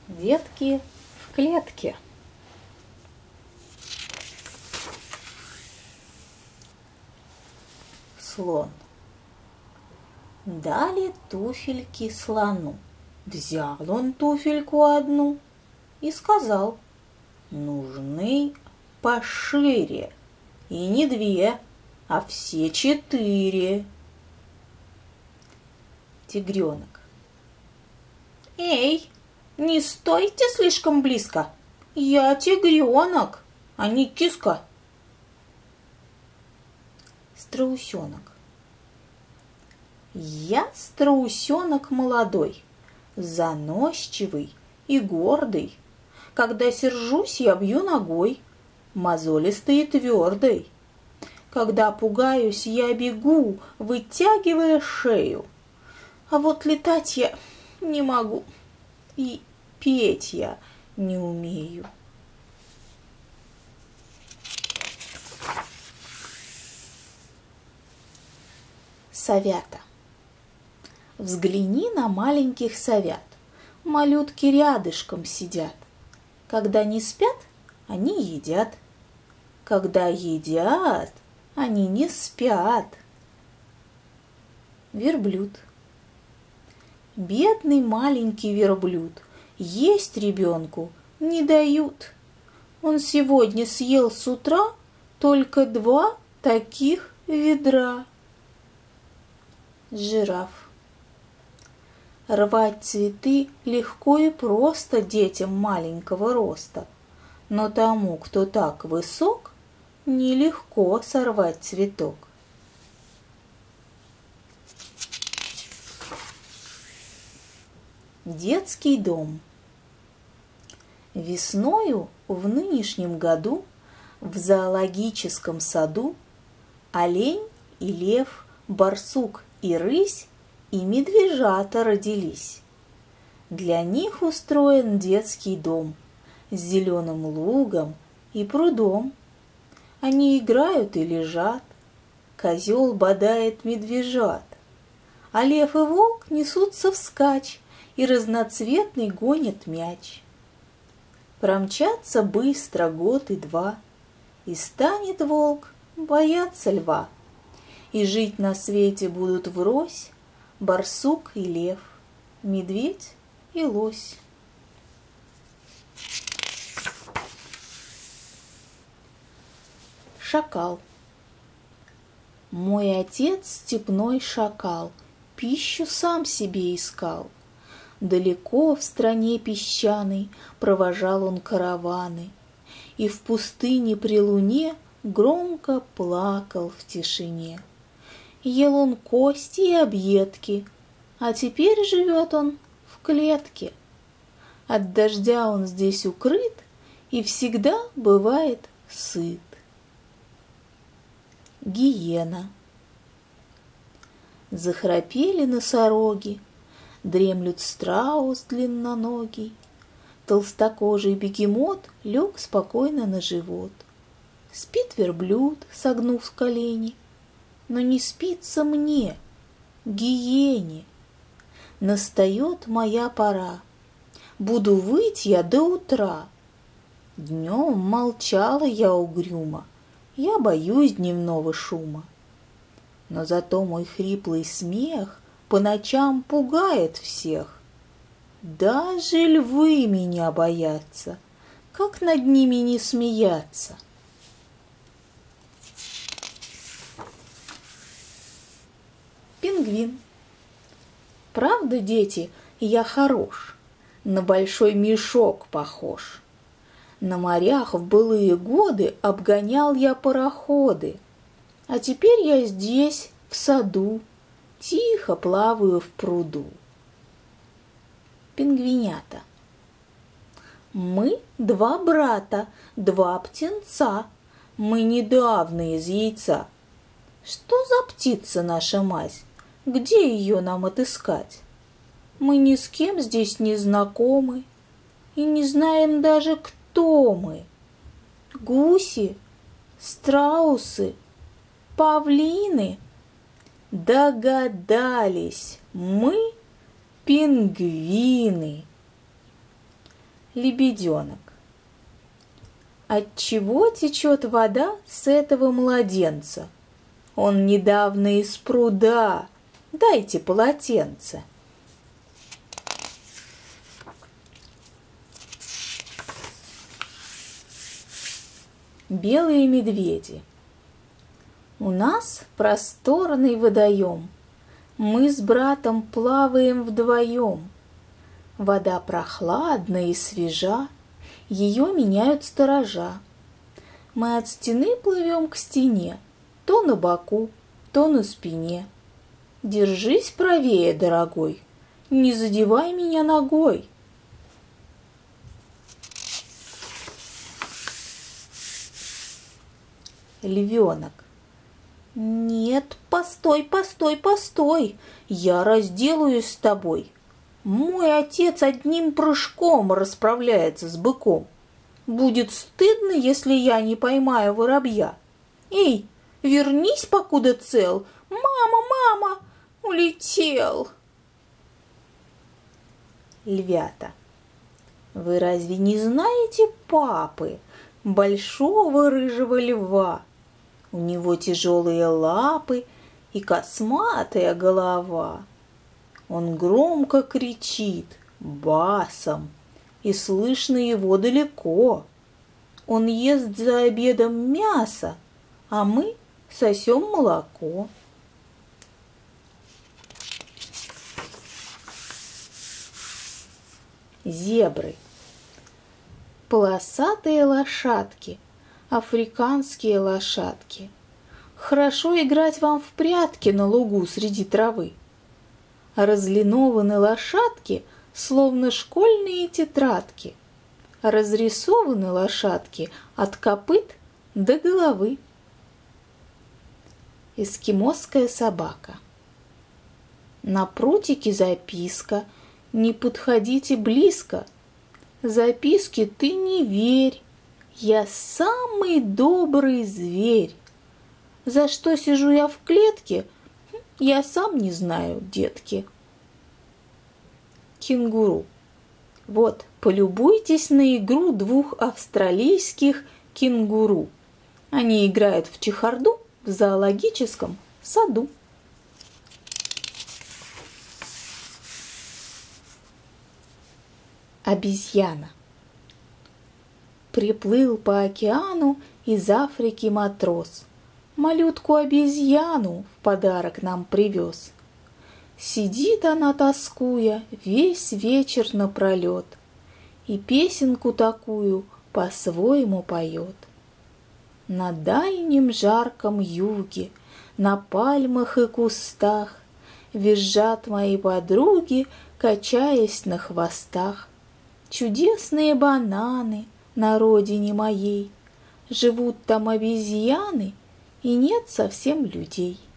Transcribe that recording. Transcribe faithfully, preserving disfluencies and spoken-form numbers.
Детки в клетке. Слон. Дали туфельки слону. Взял он туфельку одну и сказал: нужны пошире, и не две, а все четыре. Тигренок. Эй, не стойте слишком близко, я тигренок, а не киска. Страусенок. Я страусенок молодой, заносчивый и гордый. Когда сержусь, я бью ногой, мозолистой и твердой. Когда пугаюсь, я бегу, вытягивая шею. А вот летать я не могу, и петь я не умею. Совята. Взгляни на маленьких совят. Малютки рядышком сидят. Когда не спят, они едят. Когда едят, они не спят. Верблюд. Бедный маленький верблюд, есть ребенку не дают. Он сегодня съел с утра только два таких ведра. Жираф. Рвать цветы легко и просто детям маленького роста, но тому, кто так высок, нелегко сорвать цветок. Детский дом. Весною в нынешнем году в зоологическом саду олень и лев, барсук и рысь и медвежата родились. Для них устроен детский дом с зеленым лугом и прудом. Они играют и лежат, козел бодает медвежат, а лев и волк несутся вскачь и разноцветный гонит мяч. Промчатся быстро год и два, и станет волк бояться льва, и жить на свете будут врозь барсук и лев, медведь и лось. Шакал. Мой отец степной шакал, пищу сам себе искал. Далеко в стране песчаной провожал он караваны, и в пустыне при луне громко плакал в тишине. Ел он кости и объедки, а теперь живет он в клетке. От дождя он здесь укрыт и всегда бывает сыт. Гиена. Захрапели носороги, дремлют страус длинноногий, толстокожий бегемот лег спокойно на живот. Спит верблюд, согнув колени, но не спится мне, гиене. Настает моя пора, буду выть я до утра. Днем молчала я угрюмо, я боюсь дневного шума. Но зато мой хриплый смех по ночам пугает всех. Даже львы меня боятся, как над ними не смеяться. Пингвин. Правда, дети, я хорош, на большой мешок похож. На морях в былые годы обгонял я пароходы, а теперь я здесь, в саду, тихо плаваю в пруду. Пингвинята. Мы два брата, два птенца, мы недавно из яйца. Что за птица наша мать? Где ее нам отыскать? Мы ни с кем здесь не знакомы и не знаем даже, кто мы. Гуси, страусы, павлины. Догадались, мы пингвины. Лебеденок. Отчего течет вода с этого младенца? Он недавно из пруда. Дайте полотенце. Белые медведи. У нас просторный водоем. Мы с братом плаваем вдвоем. Вода прохладная и свежа, ее меняют сторожа. Мы от стены плывем к стене, то на боку, то на спине. Держись правее, дорогой, не задевай меня ногой. Львенок. Нет, постой, постой, постой, я разделаюсь с тобой. Мой отец одним прыжком расправляется с быком. Будет стыдно, если я не поймаю воробья. Эй, вернись, покуда цел. Мама, мама, улетел. Львята. Вы разве не знаете папы, большого рыжего льва? У него тяжелые лапы и косматая голова. Он громко кричит басом, и слышно его далеко. Он ест за обедом мясо, а мы сосем молоко. Зебры. Полосатые лошадки, африканские лошадки. Хорошо играть вам в прятки на лугу среди травы. Разлинованы лошадки, словно школьные тетрадки. Разрисованы лошадки от копыт до головы. Эскимосская собака. На прутике записка: не подходите близко. Записке ты не верь, я самый добрый зверь. За что сижу я в клетке, я сам не знаю, детки. Кенгуру. Вот, полюбуйтесь на игру двух австралийских кенгуру. Они играют в чехарду в зоологическом саду. Обезьяна. Приплыл по океану из Африки матрос. Малютку-обезьяну в подарок нам привез. Сидит она, тоскуя, весь вечер напролет, и песенку такую по-своему поет. На дальнем жарком юге, на пальмах и кустах визжат мои подруги, качаясь на хвостах. Чудесные бананы на родине моей, живут там обезьяны, и нет совсем людей.